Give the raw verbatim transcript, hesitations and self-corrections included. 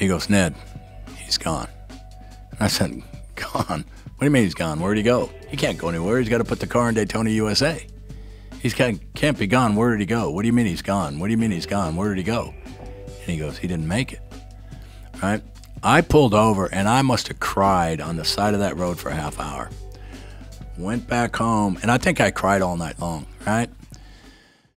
He goes, Ned, he's gone. And I said, gone? What do you mean he's gone? Where'd he go? He can't go anywhere. He's got to put the car in Daytona, U S A. He's can't, can't be gone. Where did he go? What do you mean he's gone? What do you mean he's gone? Where did he go? And he goes, he didn't make it. Right? I pulled over, and I must have cried on the side of that road for a half hour. Went back home, and I think I cried all night long, right?